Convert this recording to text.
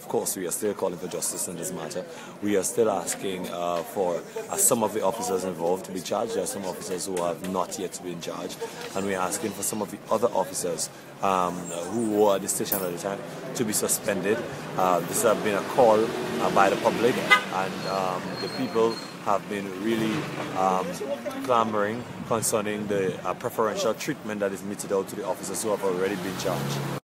of course, we are still calling for justice in this matter. We are still asking for some of the officers involved to be charged. There are some officers who have not yet been charged, and we are asking for some of the other officers who were at the station at the time to be suspended. This has been a call by the public, and the people have been really clamoring concerning the preferential treatment that is meted out to the officers who have already been charged.